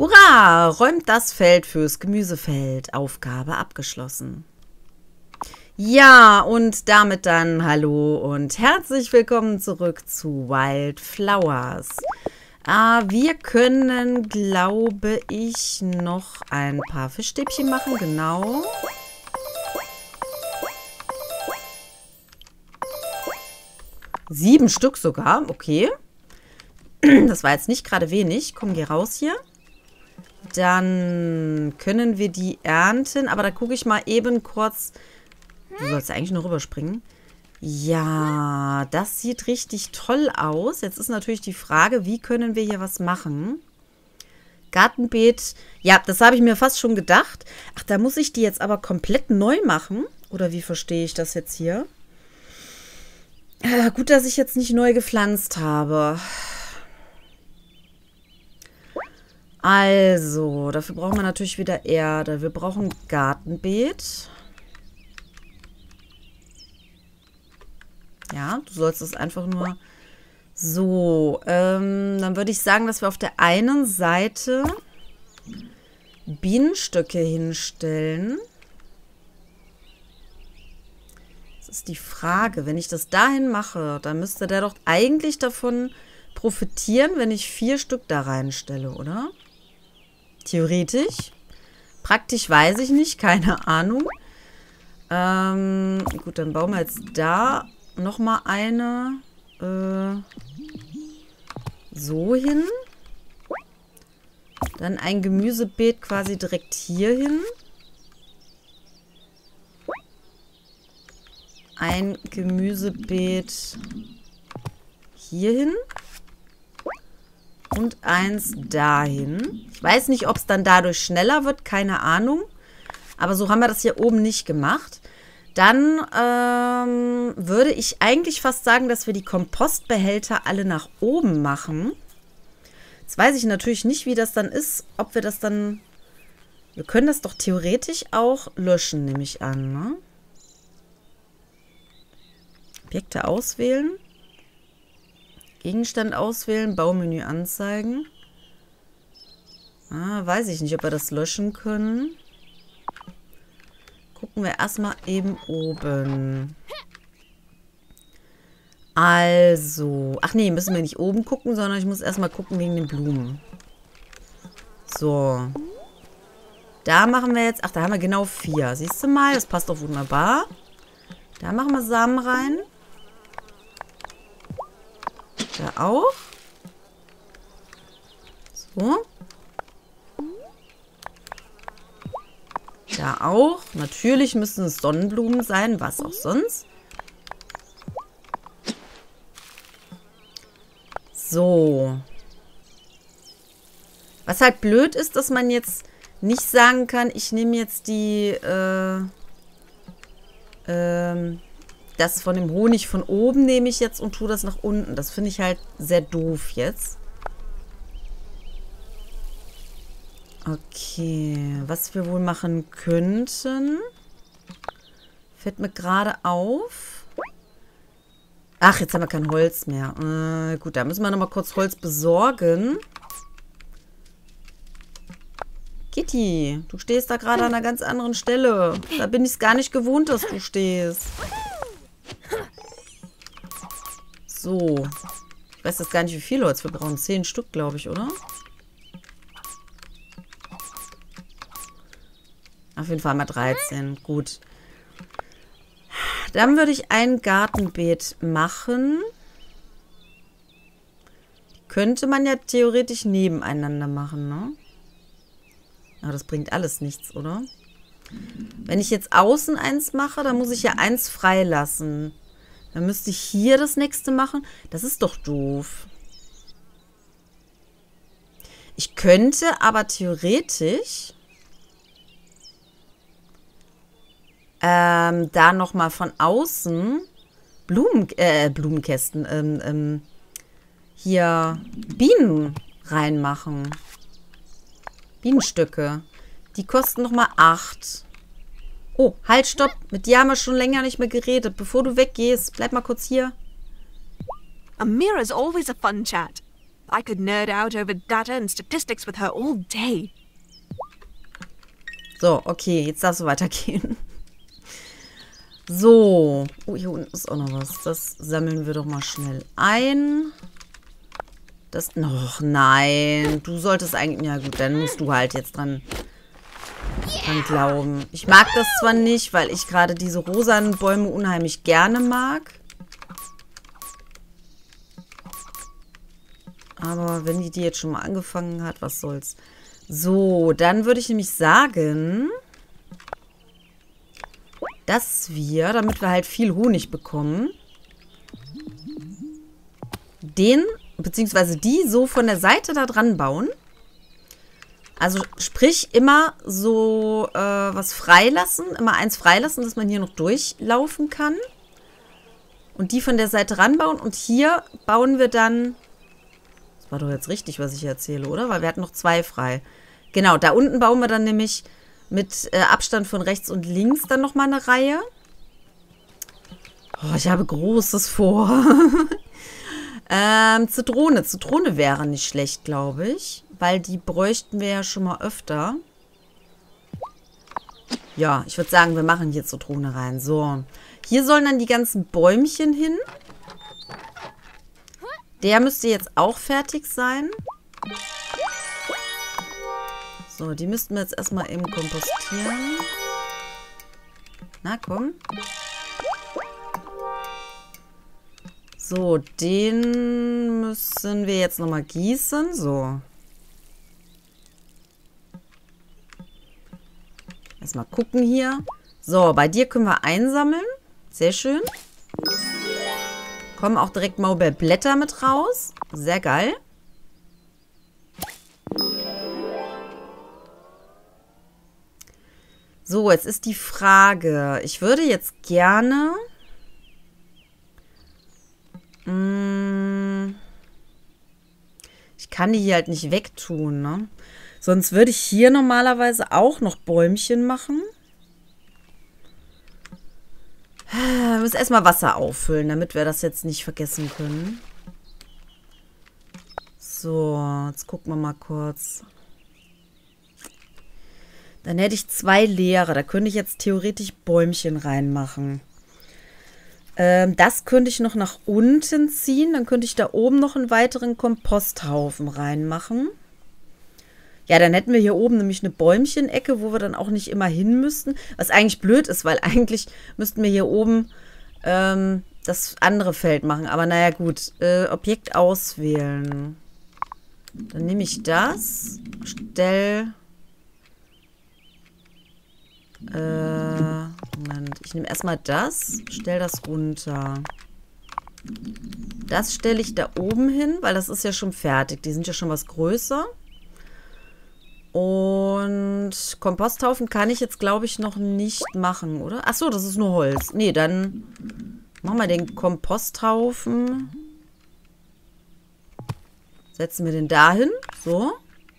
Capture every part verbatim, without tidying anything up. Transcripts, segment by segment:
Hurra! Räumt das Feld fürs Gemüsefeld. Aufgabe abgeschlossen. Ja, und damit dann hallo und herzlich willkommen zurück zu Wildflowers. Ah, wir können, glaube ich, noch ein paar Fischstäbchen machen, genau. Sieben Stück sogar, okay. Das war jetzt nicht gerade wenig. Komm, geh raus hier. Dann können wir die ernten, aber da gucke ich mal eben kurz. Du sollst eigentlich nur rüberspringen. Ja, das sieht richtig toll aus. Jetzt ist natürlich die Frage, wie können wir hier was machen? Gartenbeet. Ja, das habe ich mir fast schon gedacht. Ach, da muss ich die jetzt aber komplett neu machen? Oder wie verstehe ich das jetzt hier? Äh, gut, dass ich jetzt nicht neu gepflanzt habe. Also, dafür brauchen wir natürlich wieder Erde. Wir brauchen Gartenbeet. Ja, du sollst es einfach nur so. Ähm, dann würde ich sagen, dass wir auf der einen Seite Bienenstöcke hinstellen. Das ist die Frage. Wenn ich das dahin mache, dann müsste der doch eigentlich davon profitieren, wenn ich vier Stück da reinstelle, oder? Theoretisch. Praktisch weiß ich nicht, keine Ahnung. Ähm, gut, dann bauen wir jetzt da nochmal eine äh, so hin. Dann ein Gemüsebeet quasi direkt hier hin. Ein Gemüsebeet hier hin. Und eins dahin. Ich weiß nicht, ob es dann dadurch schneller wird, keine Ahnung. Aber so haben wir das hier oben nicht gemacht. Dann ähm, würde ich eigentlich fast sagen, dass wir die Kompostbehälter alle nach oben machen. Jetzt weiß ich natürlich nicht, wie das dann ist. Ob wir das dann... Wir können das doch theoretisch auch löschen, nehme ich an, ne? Objekte auswählen. Gegenstand auswählen. Baumenü anzeigen. Ah, weiß ich nicht, ob wir das löschen können. Gucken wir erstmal eben oben. Also. Ach nee, müssen wir nicht oben gucken, sondern ich muss erstmal gucken wegen den Blumen. So. Da machen wir jetzt. Ach, da haben wir genau vier. Siehst du mal, das passt doch wunderbar. Da machen wir Samen rein. Da auch. So. Da auch. Natürlich müssen es Sonnenblumen sein, was auch sonst. So. Was halt blöd ist, dass man jetzt nicht sagen kann, ich nehme jetzt die, äh, ähm, das von dem Honig von oben nehme ich jetzt und tue das nach unten. Das finde ich halt sehr doof jetzt. Okay, was wir wohl machen könnten, fällt mir gerade auf. Ach, jetzt haben wir kein Holz mehr. Äh, gut, da müssen wir nochmal kurz Holz besorgen. Kitty, du stehst da gerade an einer ganz anderen Stelle. Da bin ich es gar nicht gewohnt, dass du stehst. So. Ich weiß jetzt gar nicht, wie viel Holz wir brauchen. Zehn Stück, glaube ich, oder? Auf jeden Fall mal dreizehn. Gut. Dann würde ich ein Gartenbeet machen. Die könnte man ja theoretisch nebeneinander machen, ne? Aber das bringt alles nichts, oder? Wenn ich jetzt außen eins mache, dann muss ich ja eins freilassen. Dann müsste ich hier das nächste machen. Das ist doch doof. Ich könnte aber theoretisch ähm, da nochmal von außen Blumen, äh, Blumenkästen, ähm, ähm, hier Bienen reinmachen. Bienenstöcke. Die kosten nochmal acht. Oh, halt, stopp. Mit dir haben wir schon länger nicht mehr geredet. Bevor du weggehst, bleib mal kurz hier. Amira's always a fun chat. I could nerd out over data and statistics with her all day. So, okay, jetzt darfst du weitergehen. So. Oh, hier unten ist auch noch was. Das sammeln wir doch mal schnell ein. Das noch, nein. Du solltest eigentlich, ja gut, dann musst du halt jetzt dran, dran glauben. Ich mag das zwar nicht, weil ich gerade diese rosanen Bäume unheimlich gerne mag. Aber wenn die die jetzt schon mal angefangen hat, was soll's. So, dann würde ich nämlich sagen, dass wir, damit wir halt viel Honig bekommen, den, beziehungsweise die so von der Seite da dran bauen. Also sprich, immer so äh, was freilassen, immer eins freilassen, dass man hier noch durchlaufen kann. Und die von der Seite ranbauen. Und hier bauen wir dann... Das war doch jetzt richtig, was ich hier erzähle, oder? Weil wir hatten noch zwei frei. Genau, da unten bauen wir dann nämlich mit äh, Abstand von rechts und links dann nochmal eine Reihe. Oh, ich habe Großes vor. ähm, Zitrone. Zitrone wäre nicht schlecht, glaube ich. Weil die bräuchten wir ja schon mal öfter. Ja, ich würde sagen, wir machen hier Zitrone rein. So. Hier sollen dann die ganzen Bäumchen hin. Der müsste jetzt auch fertig sein. So, die müssten wir jetzt erstmal eben kompostieren. Na, komm. So, den müssen wir jetzt nochmal gießen. So. Erstmal gucken hier. So, bei dir können wir einsammeln. Sehr schön. Kommen auch direkt Maulbeerblätter mit raus. Sehr geil. So, jetzt ist die Frage. Ich würde jetzt gerne... Mh, ich kann die hier halt nicht wegtun, ne? Sonst würde ich hier normalerweise auch noch Bäumchen machen. Wir müssen erstmal Wasser auffüllen, damit wir das jetzt nicht vergessen können. So, jetzt gucken wir mal kurz. Dann hätte ich zwei leere. Da könnte ich jetzt theoretisch Bäumchen reinmachen. Ähm, das könnte ich noch nach unten ziehen. Dann könnte ich da oben noch einen weiteren Komposthaufen reinmachen. Ja, dann hätten wir hier oben nämlich eine Bäumchenecke, wo wir dann auch nicht immer hin müssten. Was eigentlich blöd ist, weil eigentlich müssten wir hier oben ähm, das andere Feld machen. Aber naja, gut. Äh, Objekt auswählen. Dann nehme ich das. Stell... Äh, Moment. Ich nehme erstmal das. Stell das runter. Das stelle ich da oben hin, weil das ist ja schon fertig. Die sind ja schon was größer. Und Komposthaufen kann ich jetzt, glaube ich, noch nicht machen, oder? Achso, das ist nur Holz. Nee, dann machen wir den Komposthaufen. Setzen wir den dahin. So.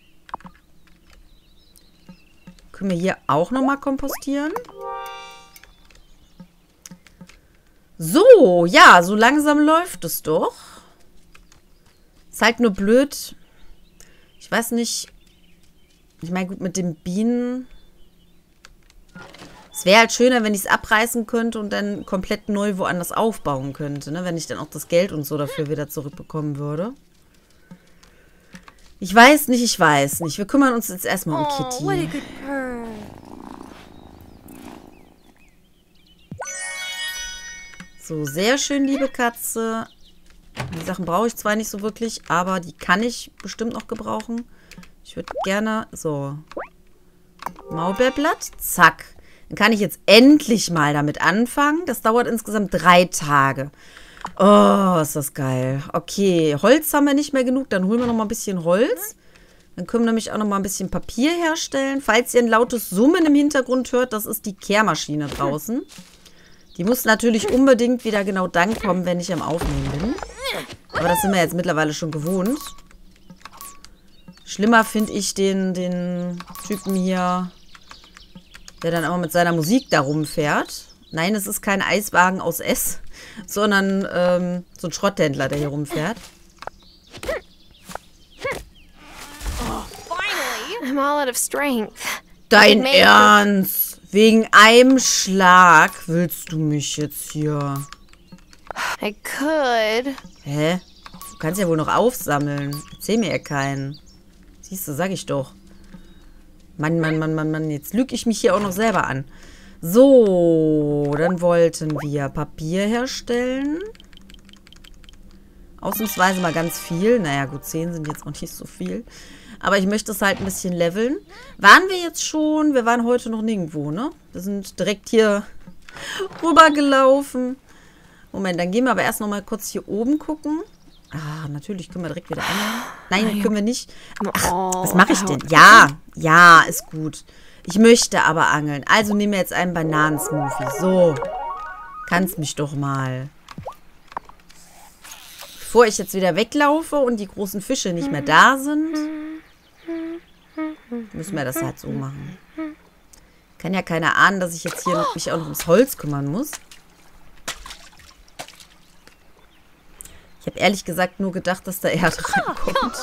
Können wir hier auch nochmal kompostieren. So, ja, so langsam läuft es doch. Ist halt nur blöd. Ich weiß nicht... Ich meine, gut, mit den Bienen. Es wäre halt schöner, wenn ich es abreißen könnte und dann komplett neu woanders aufbauen könnte, ne? Wenn ich dann auch das Geld und so dafür wieder zurückbekommen würde. Ich weiß nicht, ich weiß nicht. Wir kümmern uns jetzt erstmal um Kitty. Oh, what a good purr. So, sehr schön, liebe Katze. Die Sachen brauche ich zwar nicht so wirklich, aber die kann ich bestimmt noch gebrauchen. Ich würde gerne... So. Maulbeerblatt. Zack. Dann kann ich jetzt endlich mal damit anfangen. Das dauert insgesamt drei Tage. Oh, ist das geil. Okay, Holz haben wir nicht mehr genug. Dann holen wir noch mal ein bisschen Holz. Dann können wir nämlich auch noch mal ein bisschen Papier herstellen. Falls ihr ein lautes Summen im Hintergrund hört, das ist die Kehrmaschine draußen. Die muss natürlich unbedingt wieder genau dann kommen, wenn ich am Aufnehmen bin. Aber das sind wir jetzt mittlerweile schon gewohnt. Schlimmer finde ich den, den Typen hier, der dann immer mit seiner Musik da rumfährt. Nein, es ist kein Eiswagen aus S, sondern ähm, so ein Schrotthändler, der hier rumfährt. I'm all out of strength. Dein Maybe- Ernst? Wegen einem Schlag willst du mich jetzt hier... I could. Hä? Du kannst ja wohl noch aufsammeln. Erzähl mir ja keinen. Siehst du, sag ich doch. Mann, Mann, Mann, Mann, Mann. Jetzt lüge ich mich hier auch noch selber an. So, dann wollten wir Papier herstellen. Ausnahmsweise mal ganz viel. Naja, gut, zehn sind jetzt auch nicht so viel. Aber ich möchte es halt ein bisschen leveln. Waren wir jetzt schon? Wir waren heute noch nirgendwo, ne? Wir sind direkt hier rübergelaufen. Moment, dann gehen wir aber erst noch mal kurz hier oben gucken. Ah, natürlich können wir direkt wieder angeln. Nein, können wir nicht. Ach, was mache ich denn? Ja, ja, ist gut. Ich möchte aber angeln. Also nehmen wir jetzt einen Bananensmoothie. So. Kannst mich doch mal. Bevor ich jetzt wieder weglaufe und die großen Fische nicht mehr da sind, müssen wir das halt so machen. Kann ja keiner ahnen, dass ich jetzt hier noch, mich auch noch ums Holz kümmern muss. Ich habe ehrlich gesagt nur gedacht, dass da Erde reinkommt.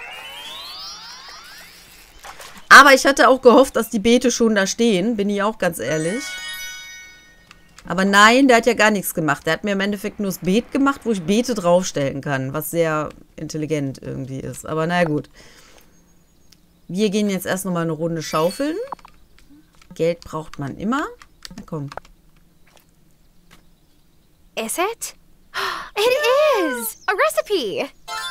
Aber ich hatte auch gehofft, dass die Beete schon da stehen. Bin ich auch ganz ehrlich. Aber nein, der hat ja gar nichts gemacht. Der hat mir im Endeffekt nur das Beet gemacht, wo ich Beete draufstellen kann. Was sehr intelligent irgendwie ist. Aber na gut. Wir gehen jetzt erst nochmal eine Runde schaufeln. Geld braucht man immer. Na komm. Is it? It is! A recipe!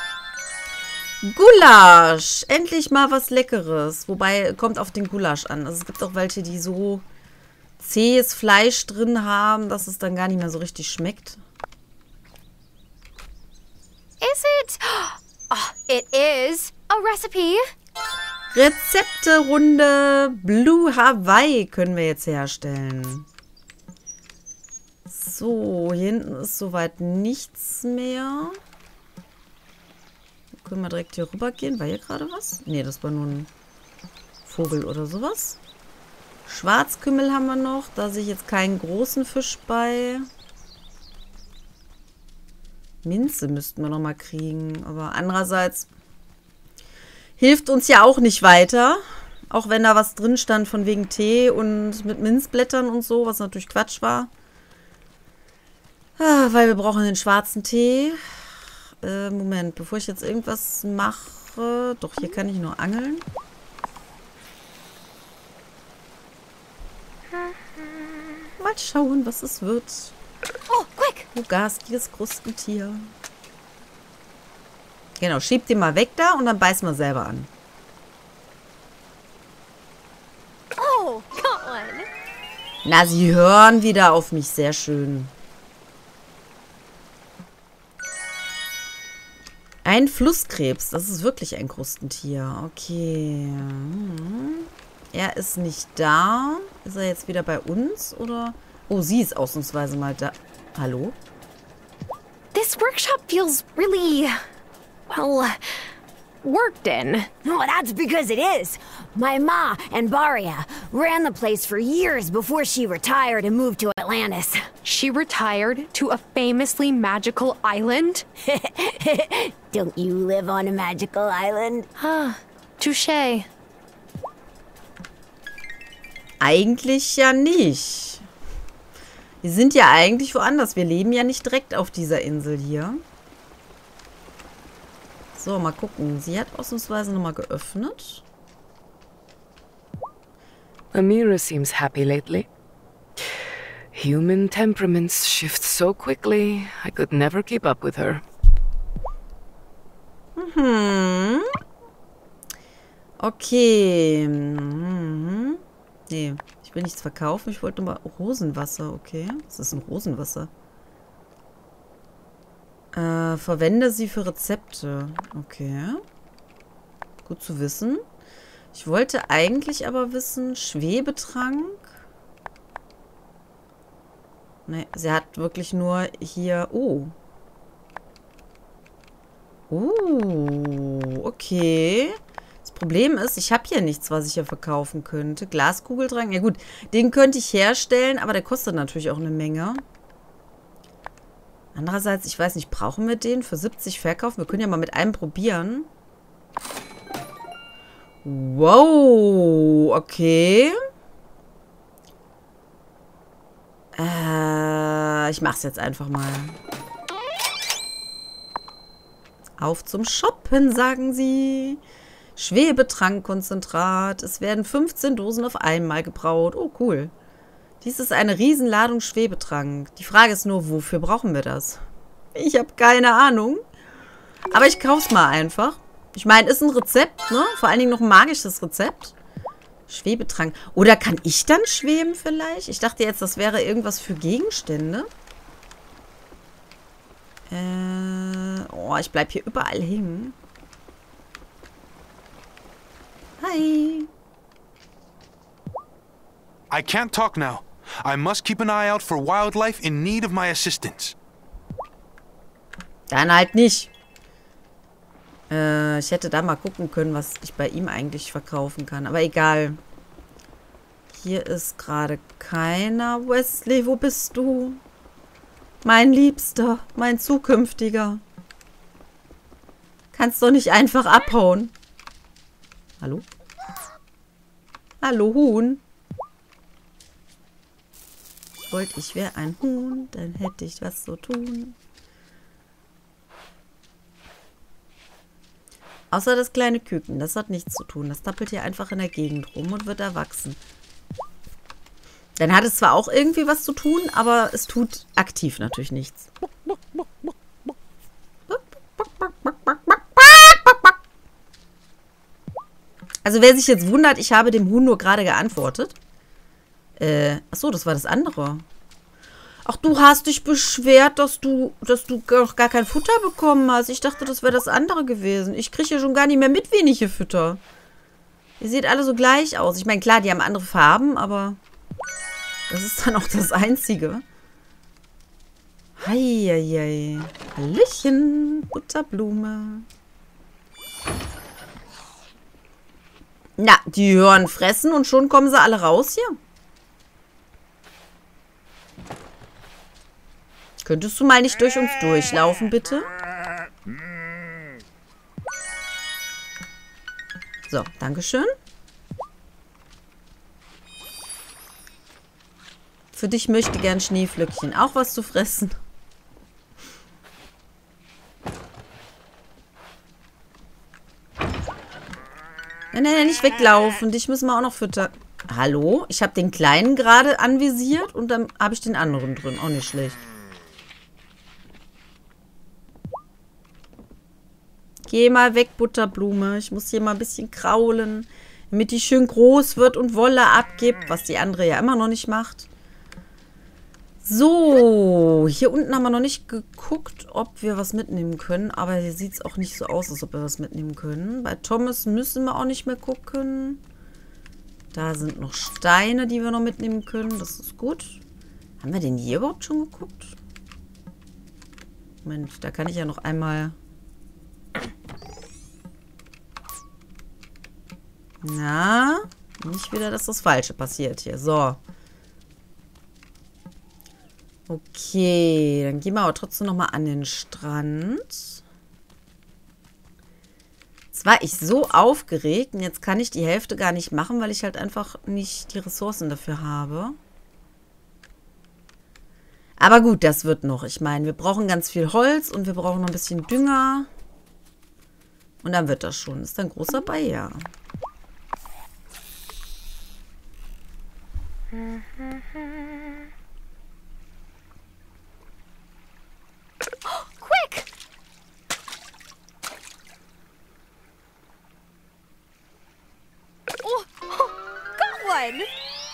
Gulasch! Endlich mal was Leckeres. Wobei, kommt auf den Gulasch an. Also es gibt auch welche, die so zähes Fleisch drin haben, dass es dann gar nicht mehr so richtig schmeckt. Is it? Oh, it is a recipe. Rezepterunde Blue Hawaii können wir jetzt herstellen. So, hier hinten ist soweit nichts mehr. Können wir direkt hier rüber gehen? War hier gerade was? Nee, das war nur ein Vogel oder sowas. Schwarzkümmel haben wir noch. Da sehe ich jetzt keinen großen Fisch bei. Minze müssten wir noch mal kriegen. Aber andererseits hilft uns ja auch nicht weiter. Auch wenn da was drin stand von wegen Tee und mit Minzblättern und so, was natürlich Quatsch war. Ah, weil wir brauchen den schwarzen Tee. Äh, Moment, bevor ich jetzt irgendwas mache... Doch, hier kann ich nur angeln. Mal schauen, was es wird. Oh, quick! Oh, garstiges Krustentier. Genau, schiebt den mal weg da und dann beißen wir selber an. Oh, got one! Na, sie hören wieder auf mich. Sehr schön. Ein Flusskrebs. Das ist wirklich ein Krustentier. Okay. Hm. Er ist nicht da. Ist er jetzt wieder bei uns, oder? Oh, sie ist ausnahmsweise mal da. Hallo? This workshop feels really, well, worked in. Oh, that's because it is. My ma and Baria ran the place for years before she retired and moved to Atlantis. She retired to a famously magical island? Don't you live on a magical island? Ah, touché. Eigentlich ja nicht. Wir sind ja eigentlich woanders. Wir leben ja nicht direkt auf dieser Insel hier. So, mal gucken. Sie hat ausnahmsweise nochmal geöffnet. Amira seems happy lately. Human temperaments shift so quickly, I could never keep up with her. Mhm. Okay. Mhm. Nee, ich will nichts verkaufen. Ich wollte nur mal Rosenwasser. Okay. Was ist ein Rosenwasser? Äh, verwende sie für Rezepte. Okay. Gut zu wissen. Ich wollte eigentlich aber wissen, Schwebetrank. Ne, sie hat wirklich nur hier... Oh. Oh, okay. Das Problem ist, ich habe hier nichts, was ich hier verkaufen könnte. Glaskugeltrank, ja gut, den könnte ich herstellen, aber der kostet natürlich auch eine Menge. Andererseits, ich weiß nicht, brauchen wir den für siebzig verkaufen? Wir können ja mal mit einem probieren. Wow, okay. Äh, ich mach's jetzt einfach mal. Auf zum Shoppen, sagen sie. Schwebetrankkonzentrat. Es werden fünfzehn Dosen auf einmal gebraut. Oh, cool. Dies ist eine Riesenladung Schwebetrank. Die Frage ist nur, wofür brauchen wir das? Ich habe keine Ahnung. Aber ich kauf's mal einfach. Ich meine, ist ein Rezept, ne? Vor allen Dingen noch ein magisches Rezept. Schwebetrank. Oder kann ich dann schweben vielleicht? Ich dachte jetzt, das wäre irgendwas für Gegenstände. Äh, oh, ich bleib hier überall hängen. Hi. I can't talk now. I must keep an eye out for wildlife in need of my assistance. Dann halt nicht. Äh, ich hätte da mal gucken können, was ich bei ihm eigentlich verkaufen kann. Aber egal. Hier ist gerade keiner. Wesley, wo bist du? Mein Liebster, mein Zukünftiger. Kannst doch nicht einfach abhauen. Hallo? Hallo, Huhn. Wollte ich wäre ein Huhn, dann hätte ich was zu tun. Außer das kleine Küken, das hat nichts zu tun. Das tappelt hier einfach in der Gegend rum und wird erwachsen. Dann hat es zwar auch irgendwie was zu tun, aber es tut aktiv natürlich nichts. Also wer sich jetzt wundert, ich habe dem Huhn nur gerade geantwortet. Äh, achso, das war das andere. Ach, du hast dich beschwert, dass du, dass du noch gar kein Futter bekommen hast. Ich dachte, das wäre das andere gewesen. Ich kriege ja schon gar nicht mehr mit, wen ich hier fütter. Ihr seht alle so gleich aus. Ich meine, klar, die haben andere Farben, aber das ist dann auch das Einzige. Heieiei. Hallöchen, Butterblume. Na, die hören fressen und schon kommen sie alle raus hier. Könntest du mal nicht durch uns durchlaufen, bitte? So, dankeschön. Für dich möchte gern Schneeflöckchen auch was zu fressen. Nein, nein, nein, nicht weglaufen. Dich müssen wir auch noch füttern. Hallo? Ich habe den Kleinen gerade anvisiert und dann habe ich den anderen drin. Auch nicht schlecht. Geh mal weg, Butterblume. Ich muss hier mal ein bisschen kraulen, damit die schön groß wird und Wolle abgibt, was die andere ja immer noch nicht macht. So, hier unten haben wir noch nicht geguckt, ob wir was mitnehmen können. Aber hier sieht es auch nicht so aus, als ob wir was mitnehmen können. Bei Thomas müssen wir auch nicht mehr gucken. Da sind noch Steine, die wir noch mitnehmen können. Das ist gut. Haben wir den hier überhaupt schon geguckt? Moment, da kann ich ja noch einmal... Na, nicht wieder, dass das Falsche passiert hier. So. Okay, dann gehen wir aber trotzdem nochmal an den Strand. Jetzt war ich so aufgeregt und jetzt kann ich die Hälfte gar nicht machen, weil ich halt einfach nicht die Ressourcen dafür habe. Aber gut, das wird noch. Ich meine, wir brauchen ganz viel Holz und wir brauchen noch ein bisschen Dünger. Und dann wird das schon. Ist da ein großer Bei? Ja. Quick! Oh, oh, got one!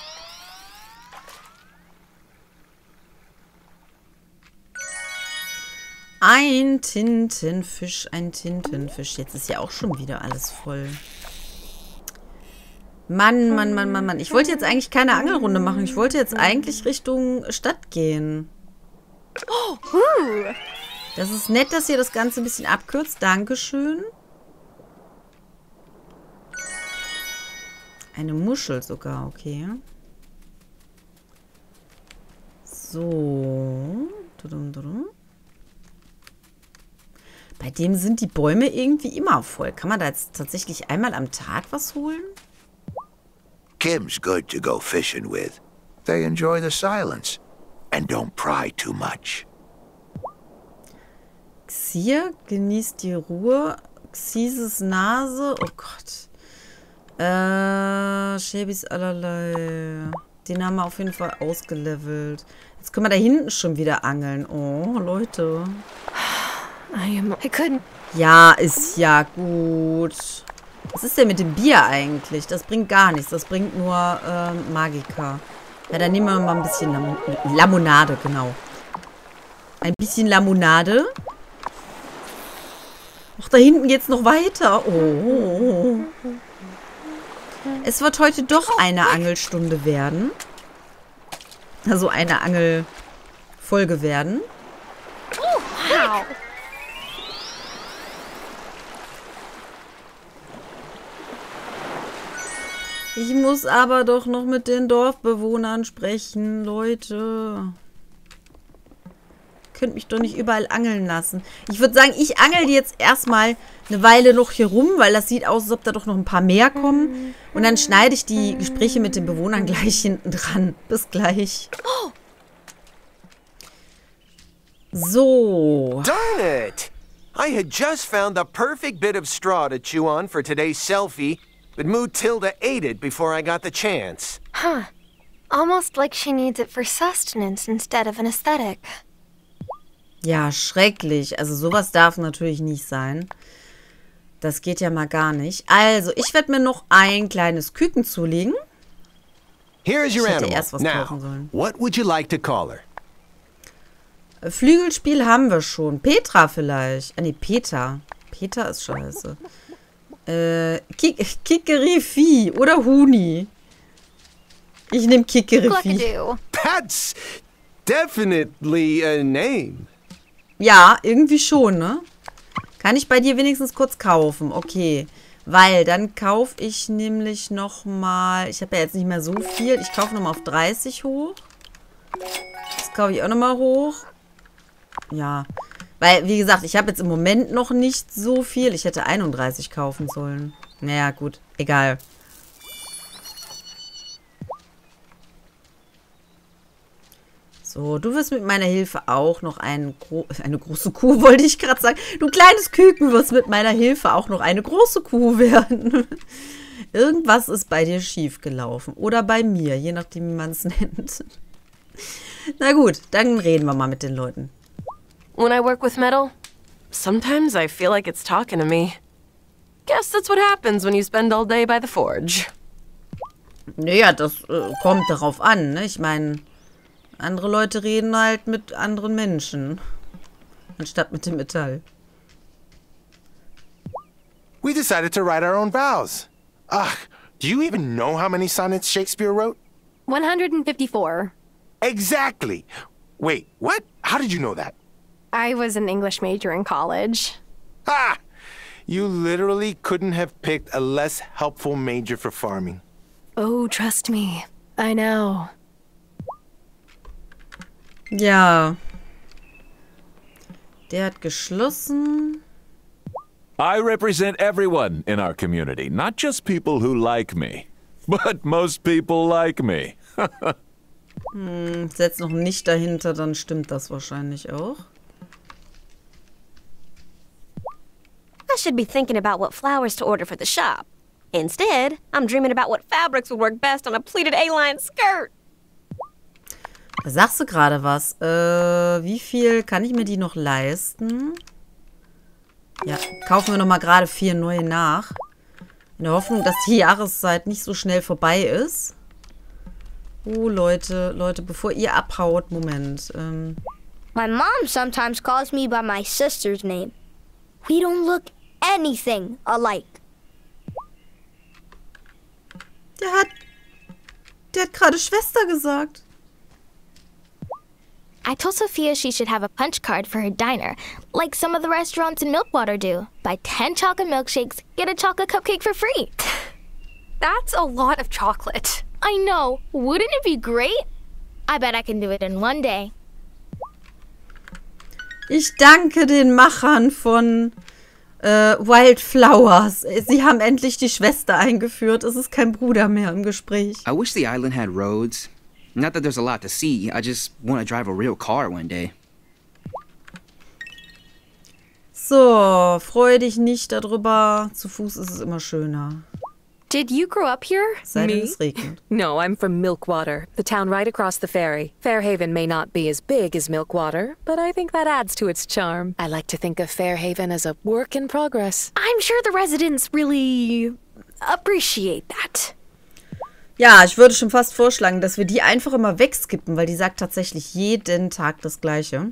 Ein Tintenfisch, ein Tintenfisch. Jetzt ist ja auch schon wieder alles voll. Mann, Mann, Mann, Mann, Mann. Ich wollte jetzt eigentlich keine Angelrunde machen. Ich wollte jetzt eigentlich Richtung Stadt gehen. Das ist nett, dass ihr das Ganze ein bisschen abkürzt. Dankeschön. Eine Muschel sogar, okay. So. Bei Bei dem sind die Bäume irgendwie immer voll. Kann man da jetzt tatsächlich einmal am Tag was holen? Kim's good to go fishing with. They enjoy the silence and don't pry too much. Xir genießt die Ruhe. Xises Nase. Oh Gott. Äh, Shabys allerlei. Den haben wir auf jeden Fall ausgelevelt. Jetzt können wir da hinten schon wieder angeln. Oh, Leute. I am. I couldn't. Ja, ist ja gut. Was ist denn mit dem Bier eigentlich? Das bringt gar nichts. Das bringt nur ähm, Magika. Ja, dann nehmen wir mal ein bisschen Lam Lamonade, genau. Ein bisschen Lamonade. Ach, da hinten geht's noch weiter. Oh. Es wird heute doch eine Angelstunde werden. Also eine Angelfolge werden. Oh, wow. Ich muss aber doch noch mit den Dorfbewohnern sprechen, Leute. Könnt mich doch nicht überall angeln lassen. Ich würde sagen, ich angel jetzt erstmal eine Weile noch hier rum, weil das sieht aus, als ob da doch noch ein paar mehr kommen. Und dann schneide ich die Gespräche mit den Bewohnern gleich hinten dran. Bis gleich. So. Darn it! I had just found the perfect bit of straw to chew on for today's selfie, but Moo Tilda ate it before I got the chance. Huh. Almost like she needs it for sustenance instead of an aesthetic. Ja, schrecklich. Also sowas darf natürlich nicht sein. Das geht ja mal gar nicht. Also, ich werde mir noch ein kleines Küken zulegen. Here is your Ich hätte animal. erst was Now, kaufen sollen. what would you like to call her? Flügelspiel haben wir schon. Petra vielleicht. Ah, nee, Peter. Peter ist scheiße. Äh, Kik Kikerifi oder Huni. Ich nehme Kikerifi. Cluckadoo. That's definitely a name. Ja, irgendwie schon, ne? Kann ich bei dir wenigstens kurz kaufen? Okay. Weil, dann kaufe ich nämlich nochmal... Ich habe ja jetzt nicht mehr so viel. Ich kaufe nochmal auf dreißig hoch. Das kaufe ich auch nochmal hoch. Ja. Weil, wie gesagt, ich habe jetzt im Moment noch nicht so viel. Ich hätte einunddreißig kaufen sollen. Naja, gut. Egal. So, du wirst mit meiner Hilfe auch noch ein gro eine große Kuh, wollte ich gerade sagen. Du kleines Küken wirst mit meiner Hilfe auch noch eine große Kuh werden. Irgendwas ist bei dir schief gelaufen. Oder bei mir, je nachdem, wie man es nennt. Na gut, dann reden wir mal mit den Leuten. When I work with metal, sometimes I feel like it's talking to me. Guess that's what happens when you spend all day by the forge. Naja, das äh, kommt darauf an, ne? Ich meine, andere Leute reden halt mit anderen Menschen. Anstatt mit dem Metall. We decided to write our own vows. Ugh, do you even know how many sonnets Shakespeare wrote? one hundred fifty-four. Exactly. Wait, what? How did you know that? I was an English major in college. Ha! You literally couldn't have picked a less helpful major for farming. Oh, trust me. I know. Ja. Der hat geschlossen. I represent everyone in our community, not just people who like me. But most people like me. Hm, setzt noch nicht dahinter, dann stimmt das wahrscheinlich auch. I should be thinking about what flowers to order for the shop. Instead, I'm dreaming about what fabrics would work best on a pleated A-line skirt. Da sagst du gerade was. Äh, wie viel kann ich mir die noch leisten? Ja, kaufen wir noch mal gerade vier neue nach. In der Hoffnung, dass die Jahreszeit nicht so schnell vorbei ist. Oh, Leute, Leute, bevor ihr abhaut, Moment. Ähm. My mom sometimes calls me by my sister's name. We don't look anything alike. Der hat... Der hat gerade Schwester gesagt. I told Sophia she should have a punch card for her diner, like some of the restaurants in Milkwater do. Buy ten chocolate milkshakes, get a chocolate cupcake for free. That's a lot of chocolate. I know. Wouldn't it be great? I bet I can do it in one day. Ich danke den Machern von äh, Wildflowers. Sie haben endlich die Schwester eingeführt. Es ist kein Bruder mehr im Gespräch. I wish the island had roads. Not that there's a lot to see. I just want to drive a real car one day. So, freu dich nicht darüber. Zu Fuß ist es immer schöner. Did you grow up here? Sei denn, es regnet. No, I'm from Milkwater, the town right across the ferry. Fairhaven may not be as big as Milkwater, but I think that adds to its charm. I like to think of Fairhaven as a work in progress. I'm sure the residents really appreciate that. Ja, ich würde schon fast vorschlagen, dass wir die einfach immer wegskippen, weil die sagt tatsächlich jeden Tag das Gleiche.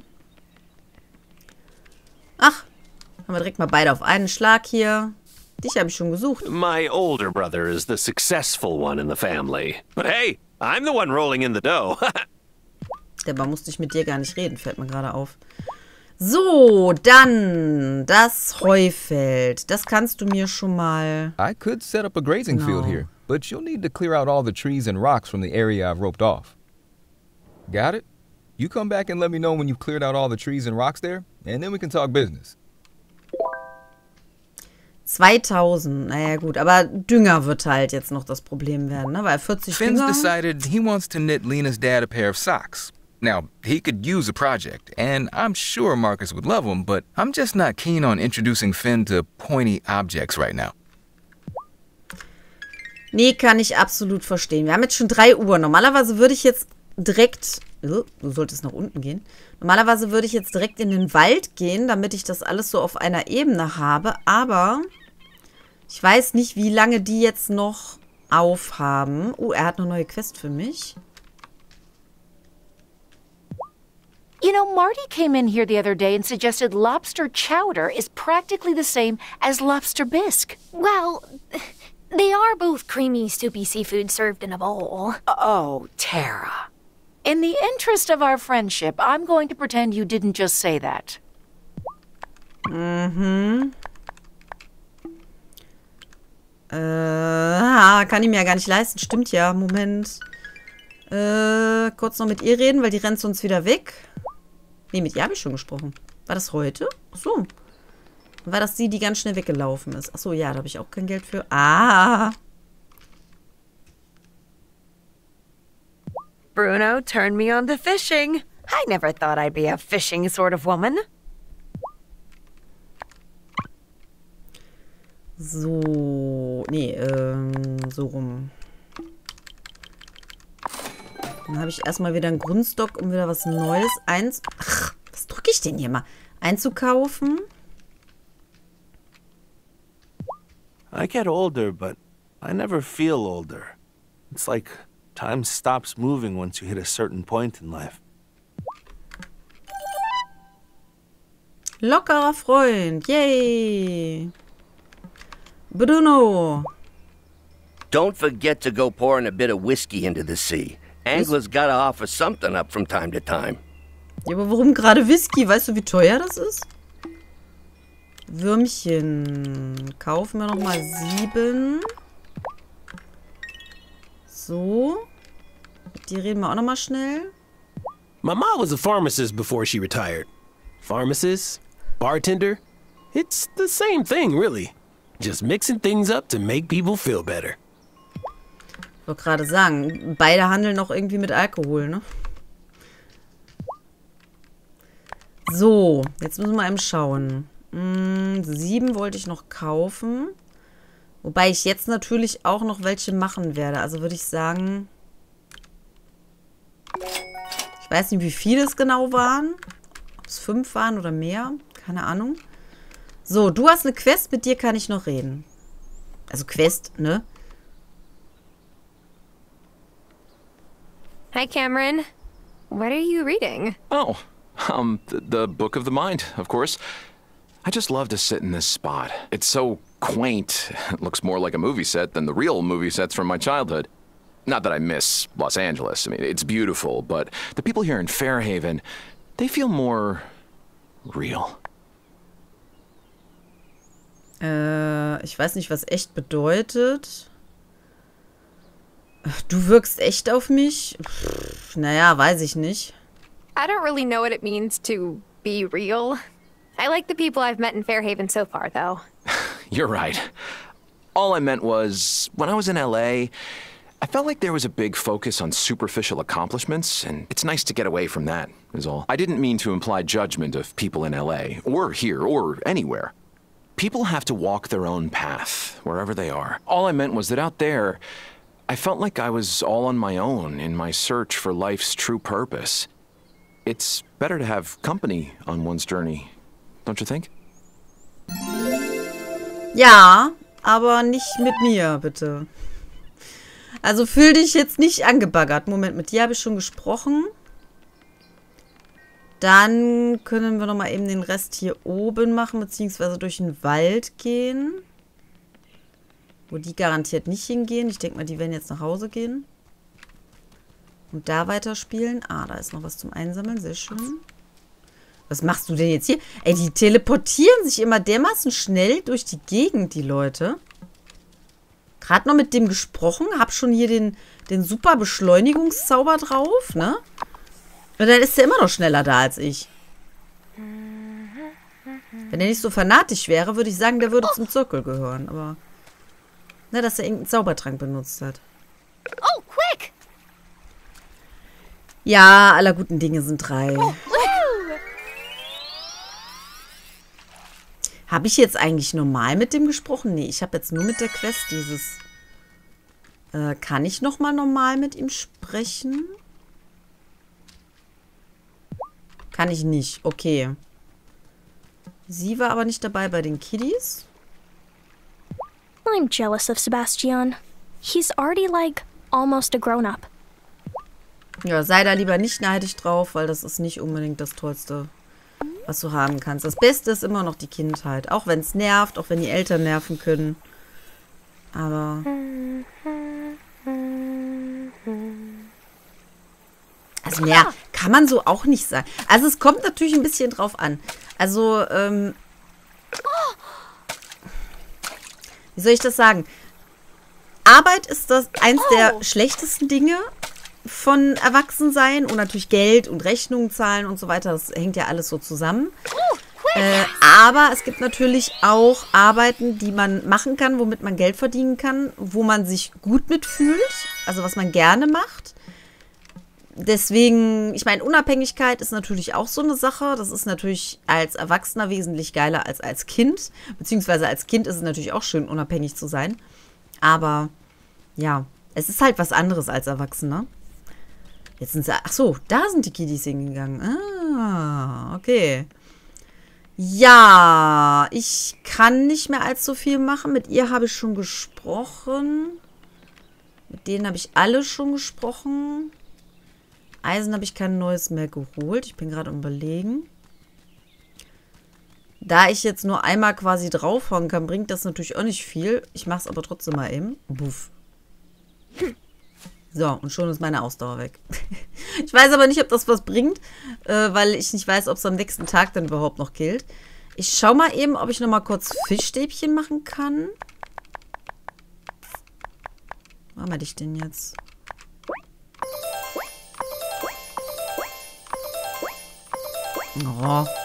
Ach, haben wir direkt mal beide auf einen Schlag hier. Dich habe ich schon gesucht. My older brother is the successful one in the family. But hey, I'm the one rolling in the dough. Dabei musste ich mit dir gar nicht reden, fällt mir gerade auf. So, dann das Heufeld. Das kannst du mir schon mal... I could set up a grazing no. field here, but you'll need to clear out all the trees and rocks from the area I've roped off. Got it? You come back and let me know when you've cleared out all the trees and rocks there, and then we can talk business. zweitausend, naja gut, aber Dünger wird halt jetzt noch das Problem werden, ne? Weil vierzig Finn's Dünger... decided he wants to knit Lena's dad a pair of socks. Now, he could use a project, and I'm sure Marcus would love them, but I'm just not keen on introducing Finn to pointy objects right now. Nee, kann ich absolut verstehen. Wir haben jetzt schon drei Uhr. Normalerweise würde ich jetzt direkt... Du solltest nach unten gehen. Normalerweise würde ich jetzt direkt in den Wald gehen, damit ich das alles so auf einer Ebene habe. Aber ich weiß nicht, wie lange die jetzt noch aufhaben. Oh, er hat eine neue Quest für mich. You know, Marty came in here the other day and suggested lobster chowder is practically the same as lobster bisque. Well, they are both creamy, soupy seafood served in a bowl. Oh, Tara. In the interest of our friendship, I'm going to pretend you didn't just say that. Mhm. Äh, kann ich mir ja gar nicht leisten. Stimmt ja, Moment. Äh, kurz noch mit ihr reden, weil die rennt sonst wieder weg. Nee, mit ihr habe ich schon gesprochen. War das heute? Achso. War das sie, die ganz schnell weggelaufen ist? Achso, ja, da habe ich auch kein Geld für. Ah. Bruno turned me on to fishing. I never thought I'd be a fishing sort of woman. So, nee, ähm, so rum. Dann habe ich erstmal wieder einen Grundstock, um wieder was Neues eins... Ach, was drücke ich denn hier mal? Einzukaufen. I get older, but I never feel older. It's like time stops moving once you hit a certain point in life. Lockerer Freund. Yay. Bruno. Don't forget to go pouring a bit of whiskey into the sea. Anglers gotta offer something up from time to time. Ja, aber warum gerade Whisky? Weißt du, wie teuer das ist? Würmchen. Kaufen wir nochmal sieben. So. Mit dir reden wir auch nochmal schnell. My mom was a pharmacist before she retired. Pharmacist, bartender, it's the same thing, really. Just mixing things up to make people feel better. Ich wollte gerade sagen, beide handeln noch irgendwie mit Alkohol, ne? So, jetzt müssen wir eben schauen. Hm, sieben wollte ich noch kaufen. Wobei ich jetzt natürlich auch noch welche machen werde. Also würde ich sagen... Ich weiß nicht, wie viele es genau waren. Ob es fünf waren oder mehr. Keine Ahnung. So, du hast eine Quest, mit dir kann ich noch reden. Also Quest, ne? Hi, Cameron. What are you reading? Oh, um, the, the Book of the Mind, of course. I just love to sit in this spot. It's so quaint. It looks more like a movie set than the real movie sets from my childhood. Not that I miss Los Angeles. I mean, it's beautiful, but the people here in Fairhaven, they feel more real. Äh, ich weiß nicht, was echt bedeutet. Du wirkst echt auf mich? Pff, naja, weiß ich nicht. I don't really know what it means to be real. I like the people I've met in Fairhaven so far, though. You're right. All I meant was, when I was in L A, I felt like there was a big focus on superficial accomplishments, and it's nice to get away from that, is all. I didn't mean to imply judgment of people in L A, or here, or anywhere. People have to walk their own path, wherever they are. All I meant was that out there, I felt like I was all on my own in my search for life's true purpose. It's better to have company on one's journey, don't you think? Ja, aber nicht mit mir, bitte. Also fühl dich jetzt nicht angebaggert. Moment, mit dir habe ich schon gesprochen. Dann können wir nochmal eben den Rest hier oben machen, beziehungsweise durch den Wald gehen. Wo die garantiert nicht hingehen. Ich denke mal, die werden jetzt nach Hause gehen. Und da weiterspielen. Ah, da ist noch was zum Einsammeln. Sehr schön. Was machst du denn jetzt hier? Ey, die teleportieren sich immer dermaßen schnell durch die Gegend, die Leute. Gerade noch mit dem gesprochen. Hab schon hier den, den super Beschleunigungszauber drauf, ne? Und dann ist er immer noch schneller da als ich. Wenn er nicht so fanatisch wäre, würde ich sagen, der würde zum Zirkel gehören. Aber, ne, dass er irgendeinen Zaubertrank benutzt hat. Oh, quick! Ja, aller guten Dinge sind drei. Oh, Habe ich jetzt eigentlich normal mit dem gesprochen? Nee, ich habe jetzt nur mit der Quest dieses... Äh, kann ich nochmal normal mit ihm sprechen? Kann ich nicht. Okay. Sie war aber nicht dabei bei den Kiddies. I'm jealous of Sebastian. He's already like almost a grown-up. Ja, sei da lieber nicht neidisch drauf, weil das ist nicht unbedingt das Tollste, was du haben kannst. Das Beste ist immer noch die Kindheit. Auch wenn es nervt, auch wenn die Eltern nerven können. Aber... Also mehr kann man so auch nicht sagen. Also es kommt natürlich ein bisschen drauf an. Also, ähm... wie soll ich das sagen? Arbeit ist das eins der schlechtesten Dinge von Erwachsensein. Und natürlich Geld und Rechnungen zahlen und so weiter. Das hängt ja alles so zusammen. Äh, aber es gibt natürlich auch Arbeiten, die man machen kann, womit man Geld verdienen kann, wo man sich gut mitfühlt. Also was man gerne macht. Deswegen, ich meine, Unabhängigkeit ist natürlich auch so eine Sache. Das ist natürlich als Erwachsener wesentlich geiler als als Kind. Beziehungsweise als Kind ist es natürlich auch schön, unabhängig zu sein. Aber, ja, es ist halt was anderes als Erwachsener. Jetzt sind sie, ach so, da sind die Kiddies hingegangen. Ah, okay. Ja, ich kann nicht mehr allzu viel machen. Mit ihr habe ich schon gesprochen. Mit denen habe ich alle schon gesprochen. Eisen habe ich kein neues mehr geholt. Ich bin gerade am Überlegen. Da ich jetzt nur einmal quasi draufhauen kann, bringt das natürlich auch nicht viel. Ich mache es aber trotzdem mal eben. Buff. So, und schon ist meine Ausdauer weg. Ich weiß aber nicht, ob das was bringt, äh, weil ich nicht weiß, ob es am nächsten Tag dann überhaupt noch killt. Ich schau mal eben, ob ich noch mal kurz Fischstäbchen machen kann. Wo haben wir dich denn jetzt? Oh.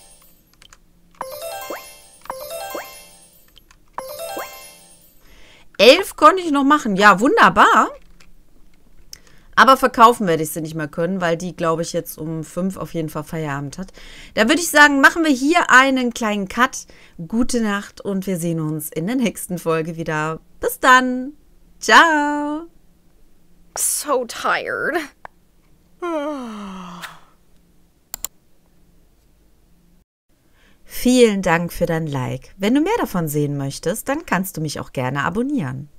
Elf konnte ich noch machen. Ja, wunderbar. Aber verkaufen werde ich sie nicht mehr können, weil die, glaube ich, jetzt um fünf auf jeden Fall Feierabend hat. Da würde ich sagen, machen wir hier einen kleinen Cut. Gute Nacht und wir sehen uns in der nächsten Folge wieder. Bis dann. Ciao. So tired. Vielen Dank für dein Like. Wenn du mehr davon sehen möchtest, dann kannst du mich auch gerne abonnieren.